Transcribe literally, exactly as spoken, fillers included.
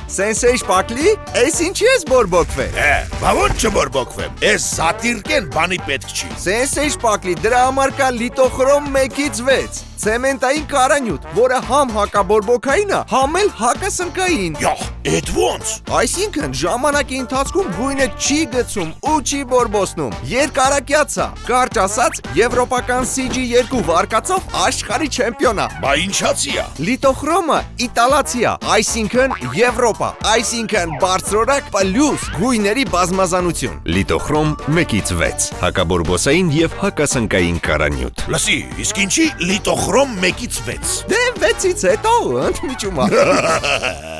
Sensei Shpakli, այս ինչի ես բորբոքվել։ Է, բա ոնց չբորբոքվեմ։ Այս սատիրկեն բանի պետք չի։ Sensei Shpakli, դրա համար կա Litochrom մեկից վեց։ Ցեմենտային կարանյութ, որը համ հակաբորբոքային է, համ էլ հակասնկային։ Յախ, էդ ոնց։ Այսինքն ժամանակի ընթացքում գույնը չի գցում ու չի բորբոսնում։ Երկարակյաց է, կարճ ասած, եվրոպական սի ջի երկու վարկածով աշխարհի չեմպիոն է։ Բա ինչացի է։ Litochrom-ը իտալացի է, այսինքն Եվրոպա, այսինքն բարձրորակ պլյուս գույների բազմազանություն։ Litochrom մեկից վեց, հակաբորբոսային եւ հակասնկային կարանյութ։ Լսի, իսկ ինչի Litochrom մեկից վեց։ Դե վեցից հետո ընդմիջում է։